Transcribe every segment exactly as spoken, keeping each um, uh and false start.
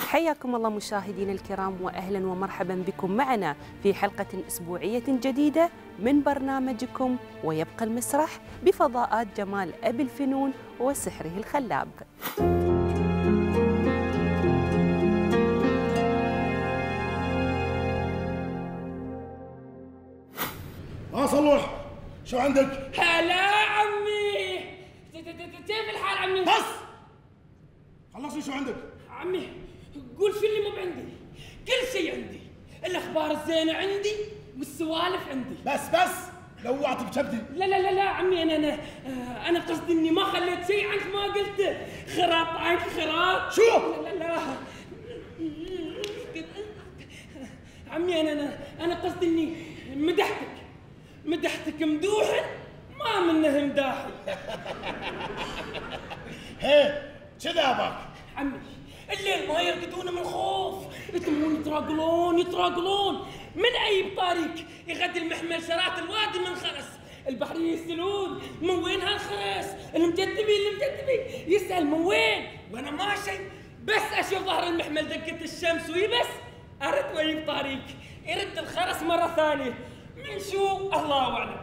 حياكم الله مشاهدينا الكرام، وأهلا ومرحبا بكم معنا في حلقة أسبوعية جديدة من برنامجكم ويبقى المسرح بفضاءات جمال أبي الفنون وسحره الخلاب. ها صلوح، شو عندك؟ هلا عمي، كيف الحال عمي؟ بس خلصني، شو عندك؟ عمي قول شو اللي مو بعندي؟ كل شيء عندي، الاخبار الزينه عندي والسوالف عندي. بس بس لوعت بكبدي. لا لا لا لا عمي، انا انا انا قصدي اني ما خليت شيء عنك ما قلته. خراط عنك خراط. شو؟ لا لا لا عمي، انا انا انا قصدي اني مدحتك مدحتك مدوحا ما منه مداحي. هي كذا باك عمي، الليل ما يرقدون من الخوف، يتمون يتراقلون يتراقلون من اي بطريق يغدي المحمل شرات الوادي من خرس، البحرية يسألون من وين هالخرس، المكتبي المكتبي يسأل من وين، وانا ماشي بس اشوف ظهر المحمل دقة الشمس ويبس ارد ويجيب طريق يرد الخرس مرة ثانية من شو الله اعلم.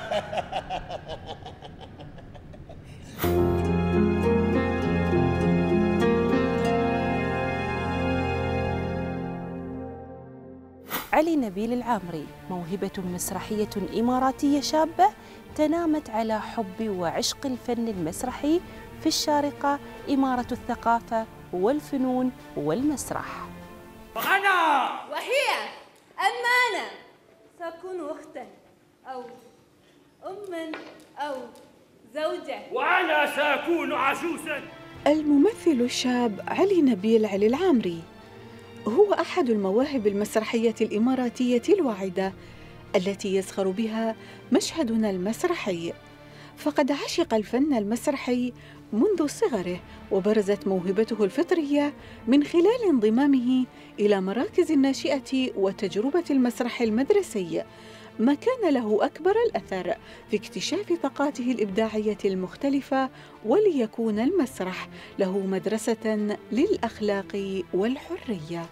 علي نبيل العامري موهبة مسرحية إماراتية شابة تنامت على حب وعشق الفن المسرحي في الشارقة، إمارة الثقافة والفنون والمسرح. وأنا وهي أما أنا سأكون أختا أو أما أو زوجة، وأنا سأكون عجوزا. الممثل الشاب علي نبيل علي العامري هو أحد المواهب المسرحية الإماراتية الواعدة التي يزخر بها مشهدنا المسرحي، فقد عشق الفن المسرحي منذ صغره، وبرزت موهبته الفطرية من خلال انضمامه إلى مراكز الناشئة وتجربة المسرح المدرسي، ما كان له أكبر الأثر في اكتشاف طاقاته الإبداعية المختلفة، وليكون المسرح له مدرسة للأخلاق والحرية.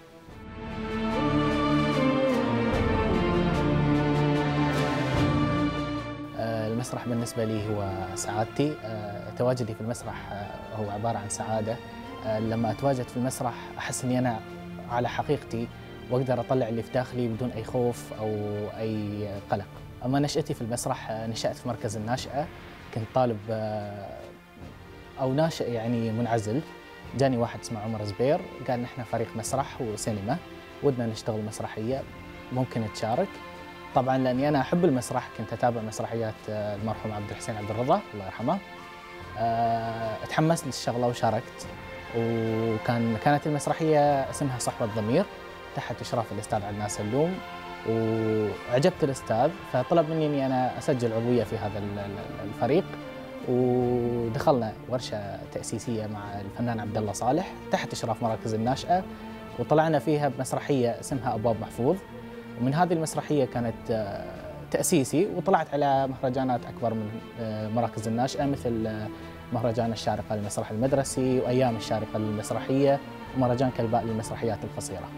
المسرح بالنسبة لي هو سعادتي. تواجدي في المسرح هو عبارة عن سعادة. لما أتواجد في المسرح أحس أني أنا على حقيقتي وأقدر أطلع اللي في داخلي بدون أي خوف أو أي قلق. أما نشأتي في المسرح، نشأت في مركز الناشئة، كنت طالب أو ناشئ يعني منعزل. جاني واحد اسمه عمر زبير قال نحن فريق مسرح وسينما، ودنا نشتغل مسرحية، ممكن تشارك؟ طبعا لاني انا احب المسرح كنت اتابع مسرحيات المرحوم عبد الحسين عبد الرضا الله يرحمه. اتحمست للشغله وشاركت، وكان كانت المسرحيه اسمها صحبة ضمير تحت اشراف الاستاذ عدنان سلوم، وعجبت الاستاذ فطلب مني اني انا اسجل عضويه في هذا الفريق، ودخلنا ورشه تاسيسيه مع الفنان عبد الله صالح تحت اشراف مراكز الناشئه، وطلعنا فيها بمسرحيه اسمها ابواب محفوظ. ومن هذه المسرحية كانت تأسيسي، وطلعت على مهرجانات أكبر من مراكز الناشئة مثل مهرجان الشارقة للمسرح المدرسي، وأيام الشارقة للمسرحية، ومهرجان كلباء للمسرحيات القصيرة.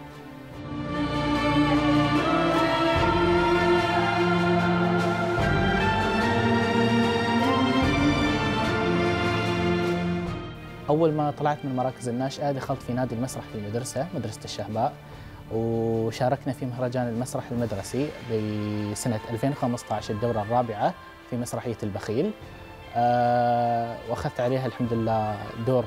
أول ما طلعت من مراكز الناشئة دخلت في نادي المسرح في المدرسة، مدرسة الشهباء، وشاركنا في مهرجان المسرح المدرسي بسنة ألفين وخمسة عشر الدورة الرابعة في مسرحية البخيل، أه وأخذت عليها الحمد لله دور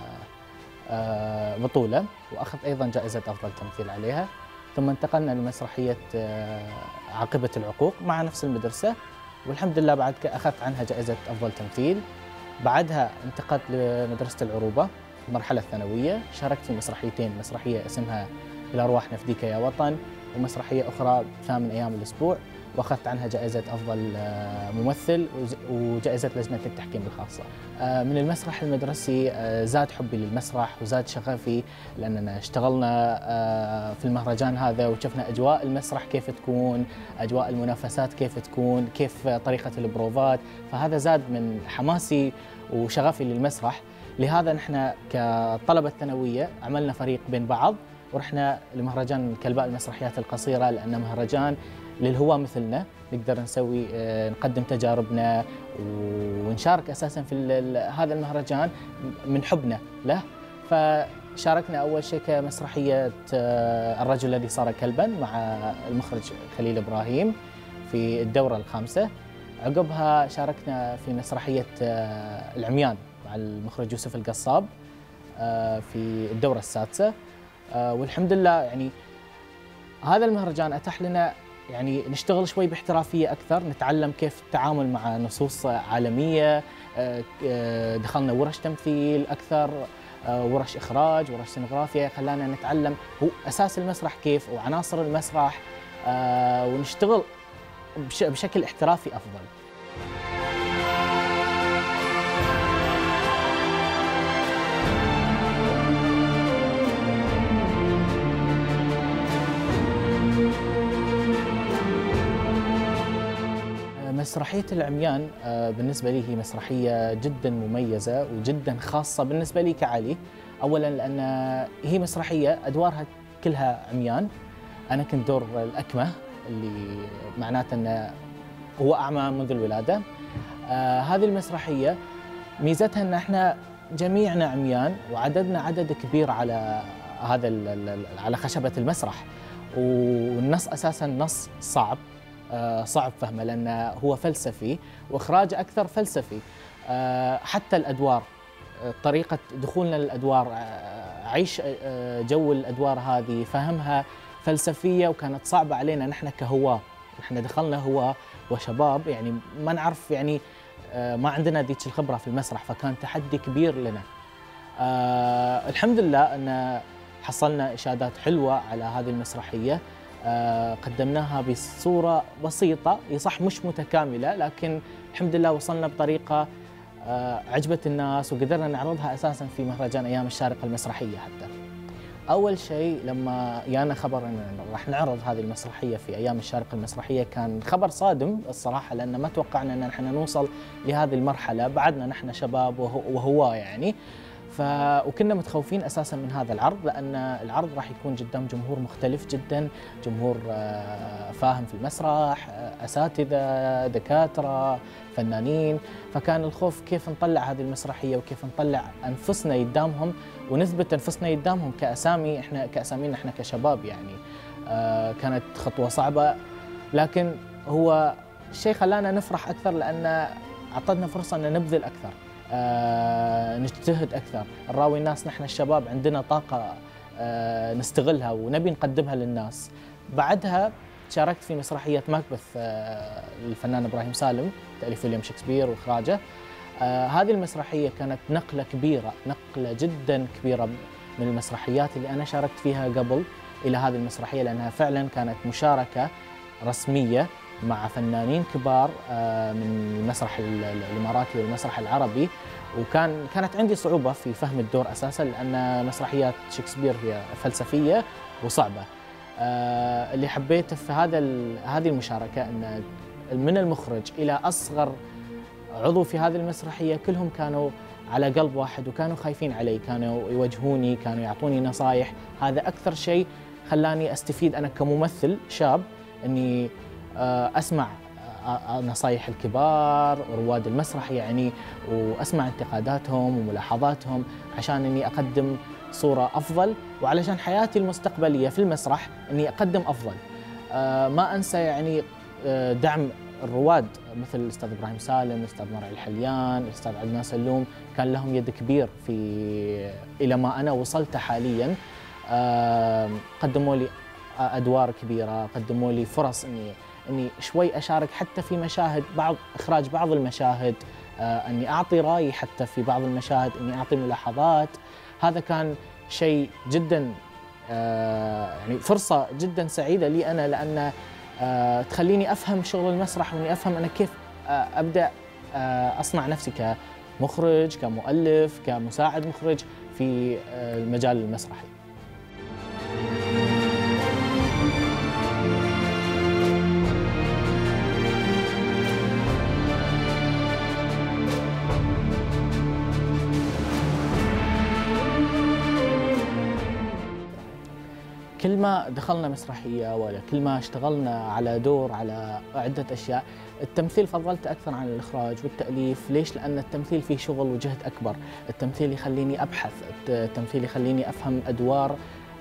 أه بطولة، وأخذت أيضا جائزة أفضل تمثيل عليها. ثم انتقلنا لمسرحية أه عاقبة العقوق مع نفس المدرسة، والحمد لله بعد أخذت عنها جائزة أفضل تمثيل. بعدها انتقلت لمدرسة العروبة المرحلة الثانوية، شاركت في مسرحيتين، مسرحية اسمها بالأرواح نفديك يا وطن، ومسرحية أخرى ثامن أيام الأسبوع، وأخذت عنها جائزة أفضل ممثل وجائزة لجنة التحكيم الخاصة. من المسرح المدرسي زاد حبي للمسرح وزاد شغفي، لأننا اشتغلنا في المهرجان هذا وشفنا أجواء المسرح كيف تكون، أجواء المنافسات كيف تكون، كيف طريقة البروفات، فهذا زاد من حماسي وشغفي للمسرح. لهذا نحن كطلبة ثانوية عملنا فريق بين بعض ورحنا لمهرجان الكلباء المسرحيات القصيرة، لأنه مهرجان للهواة مثلنا، نقدر نسوي نقدم تجاربنا ونشارك أساساً في هذا المهرجان من حبنا له. فشاركنا أول شيء كمسرحية الرجل الذي صار كلباً مع المخرج خليل إبراهيم في الدورة الخامسة. عقبها شاركنا في مسرحية العميان مع المخرج يوسف القصاب في الدورة السادسة. والحمد لله يعني هذا المهرجان أتاح لنا يعني نشتغل شوي باحترافية أكثر، نتعلم كيف التعامل مع نصوص عالمية، دخلنا ورش تمثيل أكثر، ورش إخراج، ورش سينغرافيا، خلانا نتعلم هو أساس المسرح كيف وعناصر المسرح، ونشتغل بشكل احترافي أفضل. مسرحية العميان بالنسبة لي هي مسرحية جدا مميزة وجدا خاصة بالنسبة لي كعلي. أولا لأن هي مسرحية أدوارها كلها عميان، أنا كنت دور الأكمة اللي معناته أنه هو أعمى منذ الولادة. آه هذه المسرحية ميزتها أن احنا جميعنا عميان وعددنا عدد كبير على هذا على خشبة المسرح، والنص أساسا نص صعب آه صعب فهمه لأنه هو فلسفي وإخراجه أكثر فلسفي. آه حتى الأدوار، طريقة دخولنا للأدوار، عيش جو الأدوار هذه، فهمها فلسفية وكانت صعبة علينا نحن كهواة. نحن دخلنا هواة وشباب يعني ما نعرف يعني ما عندنا ذيك الخبرة في المسرح، فكان تحدي كبير لنا. أه الحمد لله أن حصلنا إشادات حلوة على هذه المسرحية. أه قدمناها بصورة بسيطة، صح مش متكاملة، لكن الحمد لله وصلنا بطريقة أه عجبت الناس وقدرنا نعرضها أساساً في مهرجان أيام الشارقة المسرحية. حتى أول شيء لما جانا خبر أن راح نعرض هذه المسرحية في أيام الشارقة المسرحية كان خبر صادم الصراحة، لأن ما توقعنا أن نحن نوصل لهذه المرحلة، بعدنا نحن شباب وهو يعني ف وكنا متخوفين أساساً من هذا العرض، لأن العرض راح يكون قدام جمهور مختلف جداً، جمهور فاهم في المسرح، أساتذة، دكاترة، فنانين. فكان الخوف كيف نطلع هذه المسرحية وكيف نطلع أنفسنا قدامهم ونثبت أنفسنا قدامهم كأسامي، إحنا كأسامينا إحنا كشباب يعني. آه كانت خطوة صعبة، لكن هو الشيء خلانا نفرح أكثر لأن أعطتنا فرصة أن نبذل أكثر، آه نجتهد أكثر، نراوي الناس نحن الشباب عندنا طاقة آه نستغلها ونبي نقدمها للناس. بعدها شاركت في مسرحية ماكبث آه للفنان إبراهيم سالم، تأليف ويليام شكسبير وإخراجه. آه هذه المسرحية كانت نقلة كبيرة، نقلة جدا كبيرة من المسرحيات اللي أنا شاركت فيها قبل إلى هذه المسرحية، لأنها فعلا كانت مشاركة رسمية مع فنانين كبار آه من المسرح الإماراتي والمسرح العربي. وكان كانت عندي صعوبة في فهم الدور أساسا، لأن مسرحيات شكسبير هي فلسفية وصعبة. آه اللي حبيته في هذا هذه المشاركة أن من المخرج إلى أصغر عضو في هذه المسرحية كلهم كانوا على قلب واحد وكانوا خايفين علي، كانوا يوجهوني، كانوا يعطوني نصايح. هذا أكثر شيء خلاني أستفيد أنا كممثل شاب، أني أسمع نصايح الكبار رواد المسرح يعني، وأسمع انتقاداتهم وملاحظاتهم عشان أني أقدم صورة أفضل، وعلشان حياتي المستقبلية في المسرح أني أقدم أفضل. ما أنسى يعني دعم الرواد مثل الأستاذ إبراهيم سالم، الأستاذ مرعي الحليان، الأستاذ عدنان سلوم، كان لهم يد كبير في إلى ما أنا وصلت حالياً. قدموا لي أدوار كبيرة، قدموا لي فرص إني إني شوي أشارك حتى في مشاهد، بعض إخراج بعض المشاهد، إني أعطي رأي حتى في بعض المشاهد، إني أعطي ملاحظات. هذا كان شيء جداً يعني فرصة جداً سعيدة لي أنا، لأن أه تخليني أفهم شغل المسرح، وإني أفهم أنا كيف أه أبدأ أه أصنع نفسي كمخرج، كمؤلف، كمساعد مخرج في أه المجال المسرحي. كل ما دخلنا مسرحية ولا كل ما اشتغلنا على دور على عدة أشياء، التمثيل فضلت أكثر عن الإخراج والتأليف. ليش؟ لأن التمثيل فيه شغل وجهد أكبر، التمثيل يخليني أبحث، التمثيل يخليني أفهم أدوار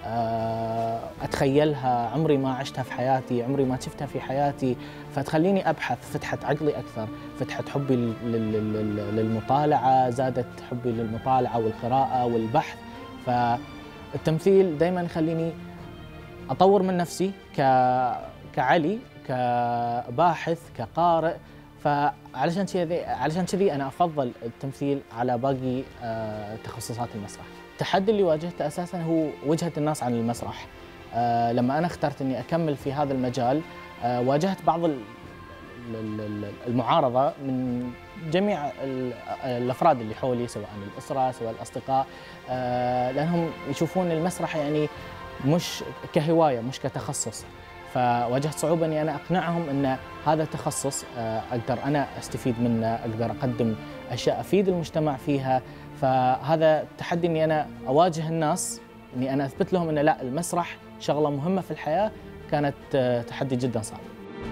أتخيلها عمري ما عشتها في حياتي، عمري ما شفتها في حياتي، فتخليني أبحث، فتحت عقلي أكثر، فتحت حبي للمطالعة، زادت حبي للمطالعة والقراءة والبحث. فالتمثيل دائما يخليني أطور من نفسي كعلي، كباحث، كقارئ. فعلشان كذي علشان كذي أنا أفضل التمثيل على باقي تخصصات المسرح. التحدي اللي واجهته أساساً هو وجهة الناس عن المسرح. آه لما أنا اخترت أني أكمل في هذا المجال، آه واجهت بعض المعارضة من جميع الأفراد اللي حولي، سواء الأسرة سواء الأصدقاء، آه لأنهم يشوفون المسرح يعني مش كهواية، مش كتخصص. فواجهت صعوبة أني أنا أقنعهم أن هذا تخصص آه أقدر أنا أستفيد منه، أقدر أقدم أشياء أفيد المجتمع فيها. فهذا تحدي اني انا اواجه الناس، اني انا اثبت لهم ان لا، المسرح شغله مهمه في الحياه. كانت تحدي جدا صعب.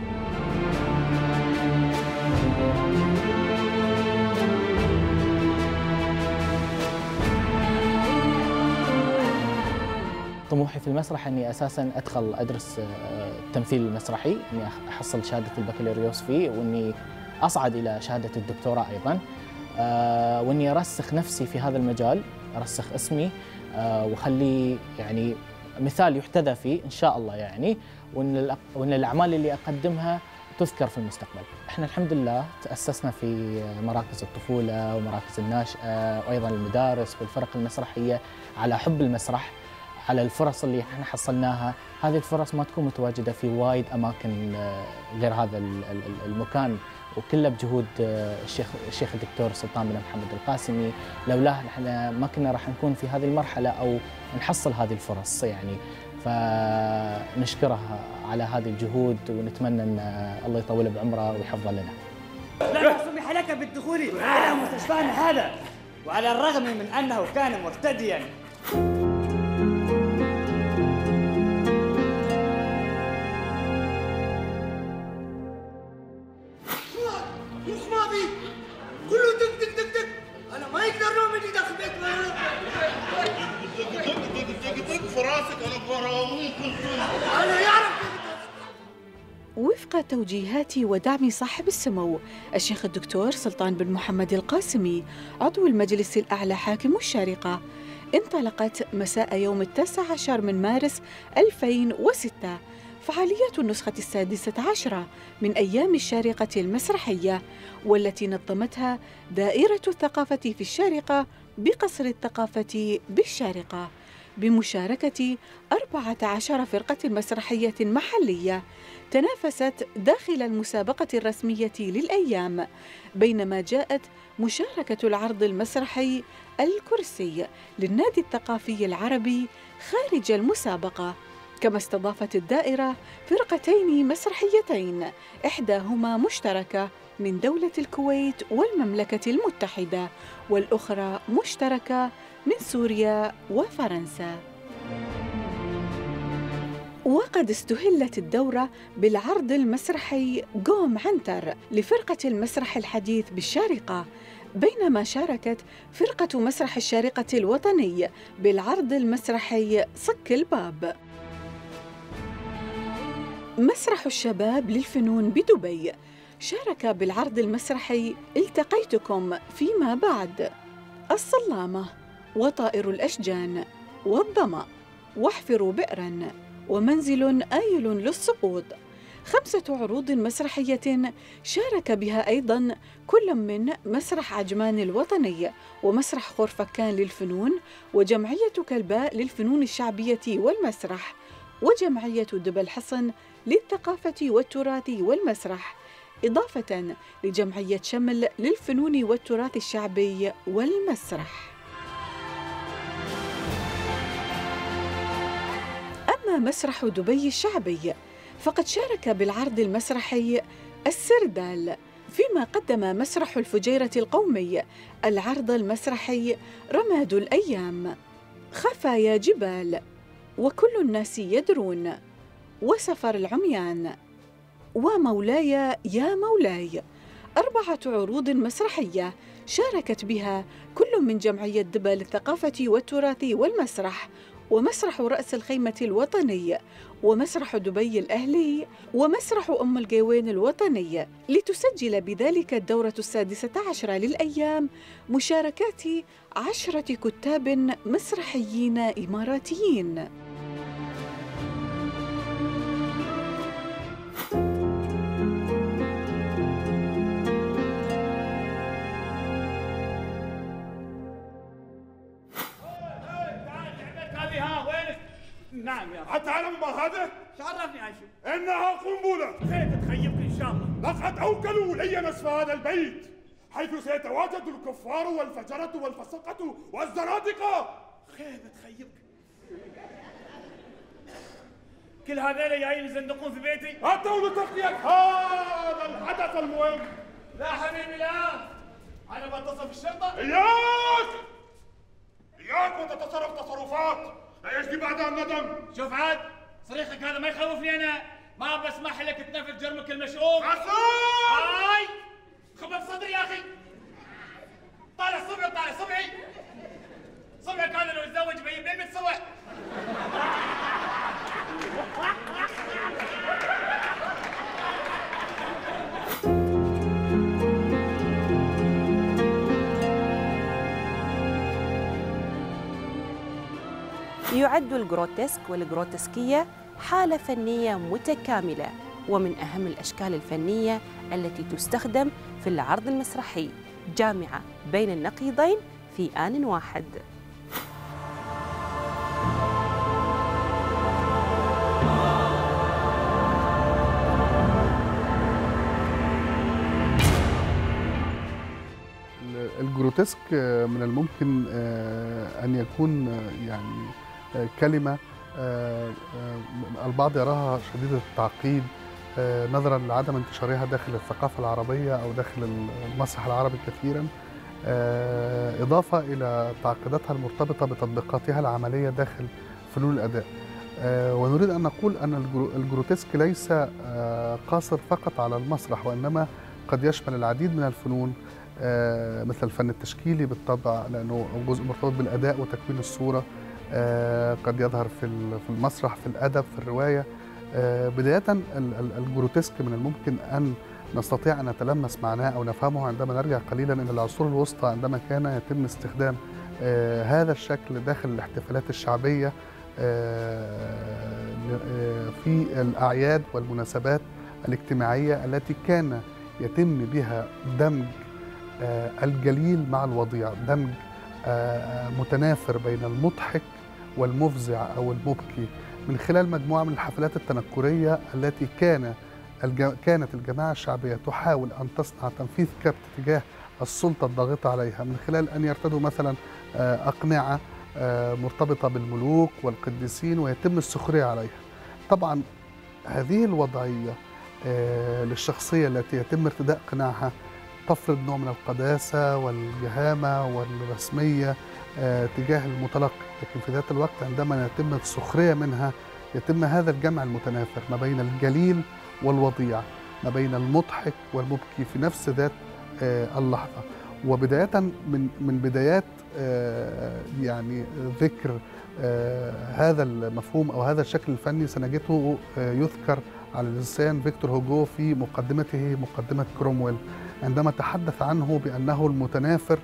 طموحي في المسرح اني اساسا ادخل ادرس التمثيل المسرحي، اني احصل شهاده البكالوريوس فيه، واني اصعد الى شهاده الدكتوراه ايضا. آه واني ارسخ نفسي في هذا المجال، ارسخ اسمي، آه وخلي يعني مثال يحتذى فيه ان شاء الله يعني، وان وان الاعمال اللي اقدمها تذكر في المستقبل. احنا الحمد لله تاسسنا في مراكز الطفوله ومراكز الناشئه وايضا المدارس والفرق المسرحيه على حب المسرح، على الفرص اللي احنا حصلناها. هذه الفرص ما تكون متواجده في وايد اماكن غير هذا المكان، وكله بجهود الشيخ الشيخ الدكتور سلطان بن محمد القاسمي. لولاه احنا ما كنا راح نكون في هذه المرحله او نحصل هذه الفرص يعني. فنشكره على هذه الجهود، ونتمنى ان الله يطول بعمره ويحفظه لنا. لا سمح لك بالدخول الى مستشفانا هذا، وعلى الرغم من انه كان مرتديا. وفق توجيهات ودعم صاحب السمو الشيخ الدكتور سلطان بن محمد القاسمي عضو المجلس الأعلى حاكم الشارقة، انطلقت مساء يوم التاسع عشر من مارس ألفين وستة فعاليات النسخة السادسة عشرة من أيام الشارقة المسرحية، والتي نظمتها دائرة الثقافة في الشارقة بقصر الثقافة بالشارقة، بمشاركة أربعة عشر فرقة مسرحية محلية تنافست داخل المسابقة الرسمية للأيام، بينما جاءت مشاركة العرض المسرحي الكرسي للنادي الثقافي العربي خارج المسابقة. كما استضافت الدائرة فرقتين مسرحيتين، إحداهما مشتركة من دولة الكويت والمملكة المتحدة، والأخرى مشتركة من سوريا وفرنسا. وقد استهلت الدورة بالعرض المسرحي قوم عنتر لفرقة المسرح الحديث بالشارقة، بينما شاركت فرقة مسرح الشارقة الوطني بالعرض المسرحي صك الباب. مسرح الشباب للفنون بدبي شارك بالعرض المسرحي التقيتكم فيما بعد، الصلامة، وطائر الأشجان، والظمأ، واحفروا بئراً، ومنزل آيل للسقوط، خمسة عروض مسرحية شارك بها أيضاً كل من مسرح عجمان الوطني، ومسرح خرفكان للفنون، وجمعية كلباء للفنون الشعبية والمسرح، وجمعية دبا الحصن للثقافة والتراث والمسرح، إضافة لجمعية شمل للفنون والتراث الشعبي والمسرح. أما مسرح دبي الشعبي فقد شارك بالعرض المسرحي السردال، فيما قدم مسرح الفجيرة القومي العرض المسرحي رماد الأيام، خفايا جبال، وكل الناس يدرون، وسفر العميان، ومولاي يا مولاي، أربعة عروض مسرحية شاركت بها كل من جمعية دبا للثقافة والتراث والمسرح، ومسرح رأس الخيمة الوطني، ومسرح دبي الأهلي، ومسرح أم القوين الوطني، لتسجل بذلك الدورة السادسة عشرة للأيام مشاركات عشرة كتاب مسرحيين إماراتيين. نعم يا أتعلم ما هذا؟ عرفني عن شو؟ إنها قنبلة. كيف تخيبك إن شاء الله؟ لقد أوكلوا لي نصف هذا البيت، حيث سيتواجد الكفار والفجرة والفسقة والزنادقة. كيف تخيبك؟ كل هذول جايين يزندقون في بيتي؟ أتوا لتغطية هذا الحدث المهم. لا حبيبي لا، أنا بتصل بالشرطة. إياك إياك وتتصرف تصرفات لا يجدي بعدها الندم. شوف عاد صريخك هذا ما يخوفني، أنا ما بسمح لك تنفذ جرمك المشؤوم. عصام هاي خبر صدري يا أخي. طالع صبعي طالع صبعي صبعي كان لو يتزوج بيجيب لي مية صبع. يعد الجروتسك والجروتسكية حالة فنية متكاملة، ومن أهم الأشكال الفنية التي تستخدم في العرض المسرحي، جامعة بين النقيضين في آن واحد. الجروتسك من الممكن أن يكون يعني كلمة البعض يراها شديدة التعقيد نظرا لعدم انتشارها داخل الثقافة العربية أو داخل المسرح العربي كثيرا، إضافة إلى تعقيداتها المرتبطة بتطبيقاتها العملية داخل فنون الأداء. ونريد أن نقول أن الجروتسك ليس قاصر فقط على المسرح، وإنما قد يشمل العديد من الفنون مثل الفن التشكيلي بالطبع، لأنه جزء مرتبط بالأداء وتكوين الصورة، قد يظهر في المسرح، في الأدب، في الرواية. بداية الجروتسك من الممكن أن نستطيع أن نتلمس معناه أو نفهمه عندما نرجع قليلا إلى العصور الوسطى، عندما كان يتم استخدام هذا الشكل داخل الاحتفالات الشعبية في الأعياد والمناسبات الاجتماعية التي كان يتم بها دمج الجليل مع الوضيع، دمج متنافر بين المضحك والمفزع أو المبكي، من خلال مجموعة من الحفلات التنكرية التي كان كانت الجماعة الشعبية تحاول أن تصنع تنفيذ كبت تجاه السلطة الضاغطة عليها، من خلال أن يرتدوا مثلا أقنعة مرتبطة بالملوك والقديسين ويتم السخرية عليها. طبعا هذه الوضعية للشخصية التي يتم ارتداء قناعها تفرض نوع من القداسة والجهامة والرسمية تجاه المتلقي، لكن في ذات الوقت عندما يتم السخرية منها يتم هذا الجمع المتنافر ما بين الجليل والوضيع، ما بين المضحك والمبكي في نفس ذات اللحظة. وبداية من من بدايات يعني ذكر هذا المفهوم أو هذا الشكل الفني سنجده يذكر على لسان فيكتور هوغو في مقدمته، مقدمة كرومويل، عندما تحدث عنه بأنه المتنافر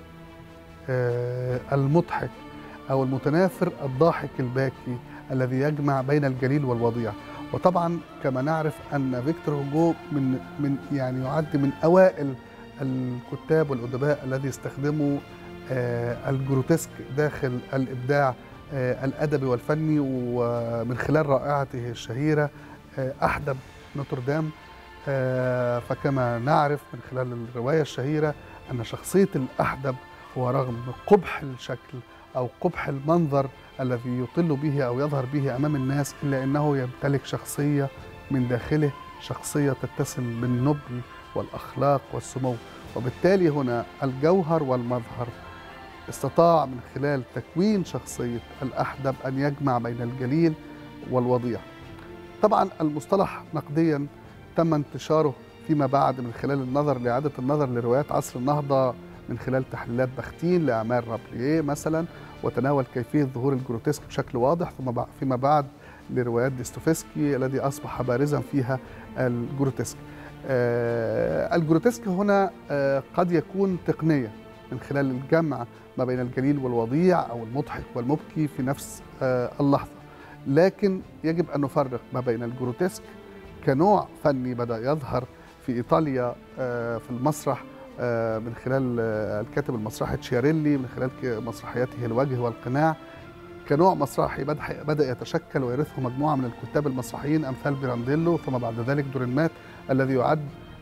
المضحك أو المتنافر الضاحك الباكي الذي يجمع بين الجليل والوضيع. وطبعا كما نعرف أن فيكتور هوغو من من يعني يعد من أوائل الكتاب والأدباء الذي استخدموا الجروتسك داخل الإبداع الأدبي والفني، ومن خلال رائعته الشهيرة أحدب نوتردام. فكما نعرف من خلال الرواية الشهيرة أن شخصية الأحدب هو رغم قبح الشكل أو قبح المنظر الذي يطل به أو يظهر به أمام الناس، إلا أنه يمتلك شخصية من داخله، شخصية تتسم بالنبل والأخلاق والسمو. وبالتالي هنا الجوهر والمظهر استطاع من خلال تكوين شخصية الأحدب أن يجمع بين الجليل والوضيع. طبعا المصطلح نقديا تم انتشاره فيما بعد من خلال النظر لإعادة النظر لروايات عصر النهضة من خلال تحليلات بختين لأعمال رابليه مثلا، وتناول كيفية ظهور الجروتسك بشكل واضح، ثم فيما بعد لروايات ديستوفسكي الذي أصبح بارزا فيها الجروتسك. آه الجروتسك هنا آه قد يكون تقنية من خلال الجمع ما بين الجليل والوضيع أو المضحك والمبكي في نفس آه اللحظة، لكن يجب أن نفرق ما بين الجروتسك كنوع فني بدأ يظهر في إيطاليا آه في المسرح آه من خلال آه الكاتب المسرحي تشياريلي، من خلال مسرحياته الوجه والقناع، كنوع مسرحي بدأ يتشكل ويرثه مجموعة من الكتاب المسرحيين أمثال بيرانديلو، ثم بعد ذلك دورينمات الذي يعد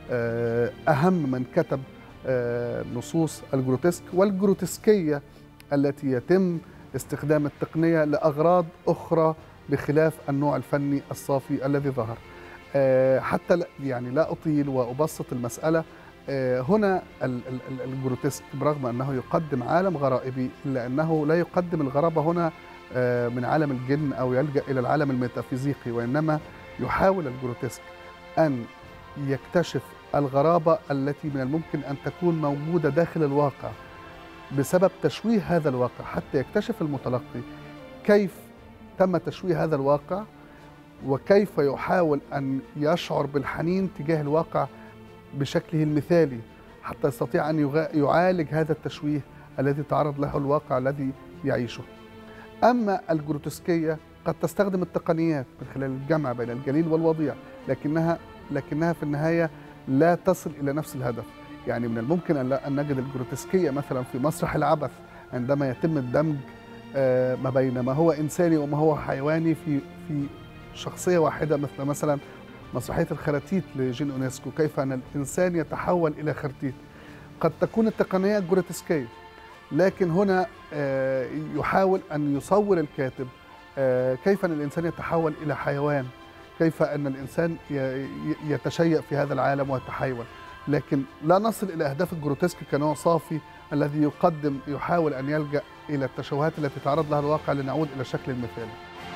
أهم من كتب نصوص الجروتسك والجروتسكية التي يتم استخدام التقنية لأغراض أخرى بخلاف النوع الفني الصافي الذي ظهر. حتى يعني لا أطيل وأبسط المسألة، هنا الجروتسك برغم أنه يقدم عالم غرائبي إلا أنه لا يقدم الغرابة هنا من عالم الجن أو يلجأ إلى العالم الميتافيزيقي، وإنما يحاول الجروتسك أن يكتشف الغرابة التي من الممكن أن تكون موجودة داخل الواقع بسبب تشويه هذا الواقع، حتى يكتشف المتلقي كيف تم تشويه هذا الواقع وكيف يحاول أن يشعر بالحنين تجاه الواقع بشكله المثالي حتى يستطيع أن يعالج هذا التشويه الذي تعرض له الواقع الذي يعيشه. أما الجروتسكية قد تستخدم التقنيات من خلال الجمع بين الجليل والوضيع، لكنها لكنها في النهاية لا تصل إلى نفس الهدف. يعني من الممكن أن نجد الجروتسكية مثلا في مسرح العبث عندما يتم الدمج ما بين ما هو إنساني وما هو حيواني في في شخصية واحدة، مثل مثلا مسرحية الخراتيت لجين أونسكو، كيف أن الإنسان يتحول إلى خرتيت. قد تكون التقنية جروتسكية، لكن هنا يحاول أن يصور الكاتب كيف أن الإنسان يتحول إلى حيوان، كيف أن الإنسان يتشيأ في هذا العالم ويتحول، لكن لا نصل إلى أهداف الجروتسك كنوع صافي الذي يقدم يحاول أن يلجأ إلى التشوهات التي تعرض لها الواقع لنعود إلى الشكل المثالي.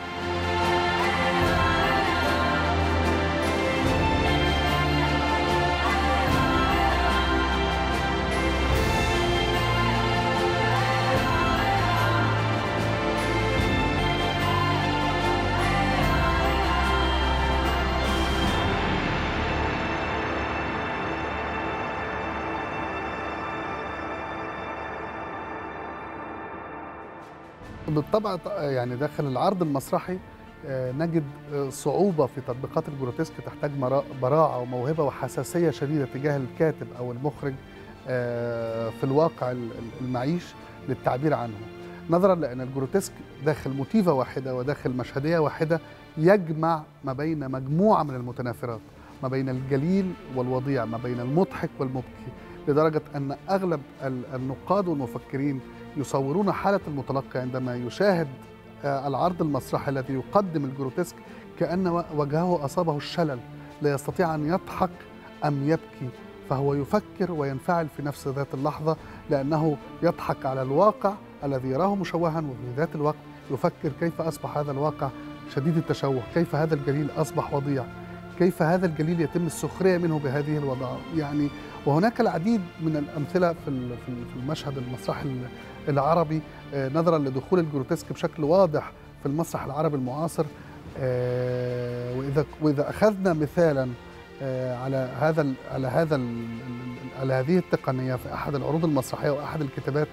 بالطبع يعني داخل العرض المسرحي نجد صعوبة في تطبيقات الجروتسك تحتاج براعة وموهبة وحساسية شديدة تجاه الكاتب أو المخرج في الواقع المعيش للتعبير عنه، نظرا لأن الجروتسك داخل موتيفة واحدة وداخل مشهدية واحدة يجمع ما بين مجموعة من المتنافرات، ما بين الجليل والوضيع، ما بين المضحك والمبكي، لدرجة أن أغلب النقاد والمفكرين يصورون حالة المتلقي عندما يشاهد العرض المسرحي الذي يقدم الجروتسك كأن وجهه أصابه الشلل، لا يستطيع أن يضحك أم يبكي، فهو يفكر وينفعل في نفس ذات اللحظة، لأنه يضحك على الواقع الذي يراه مشوها، وفي ذات الوقت يفكر كيف أصبح هذا الواقع شديد التشوه، كيف هذا الجليل أصبح وضيع، كيف هذا الجليل يتم السخرية منه بهذه الوضع. يعني وهناك العديد من الأمثلة في في المشهد المسرحي العربي نظرا لدخول الجروتسك بشكل واضح في المسرح العربي المعاصر. وإذا وإذا أخذنا مثالا على هذا على هذا على هذه التقنية في أحد العروض المسرحية وأحد الكتابات،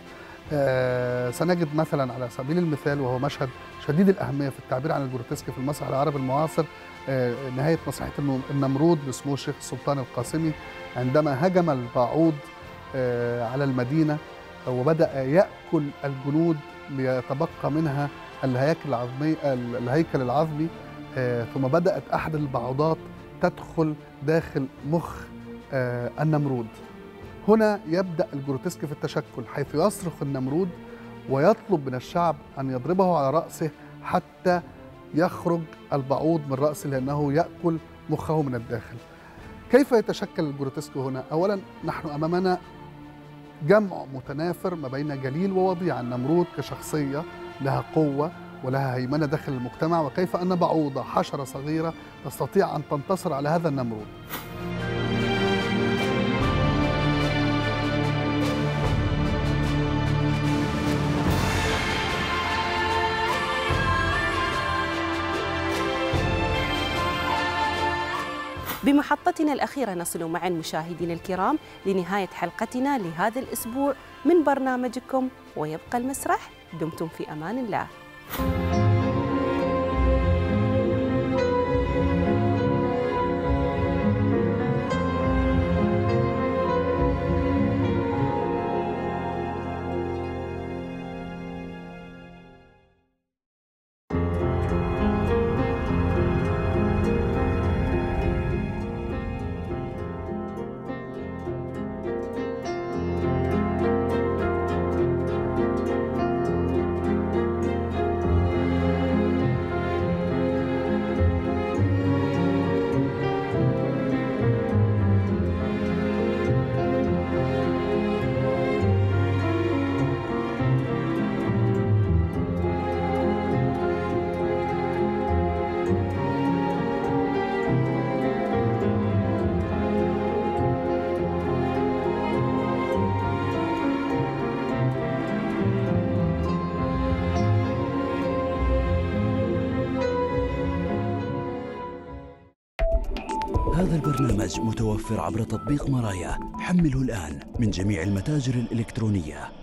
سنجد مثلا على سبيل المثال، وهو مشهد شديد الأهمية في التعبير عن الجروتسك في المسرح العربي المعاصر، نهاية مسرحية النمرود لسمو الشيخ السلطان القاسمي، عندما هجم الباعوض على المدينة وبدأ يأكل الجنود ليتبقى منها الهياكل العظمي الهيكل العظمي، ثم بدأت أحد البعوضات تدخل داخل مخ النمرود. هنا يبدأ الجروتسك في التشكل، حيث يصرخ النمرود ويطلب من الشعب أن يضربه على رأسه حتى يخرج البعوض من رأسه، لأنه يأكل مخه من الداخل. كيف يتشكل الجروتسك هنا؟ أولا نحن أمامنا جمع متنافر ما بين جليل ووضيع، النمرود كشخصية لها قوة ولها هيمنة داخل المجتمع، وكيف أن بعوضة حشرة صغيرة تستطيع أن تنتصر على هذا النمرود. بمحطتنا الأخيرة نصل معا مشاهدينا الكرام لنهاية حلقتنا لهذا الأسبوع من برنامجكم ويبقى المسرح. دمتم في أمان الله. هذا البرنامج متوفر عبر تطبيق مرايا. حمله الآن من جميع المتاجر الإلكترونية.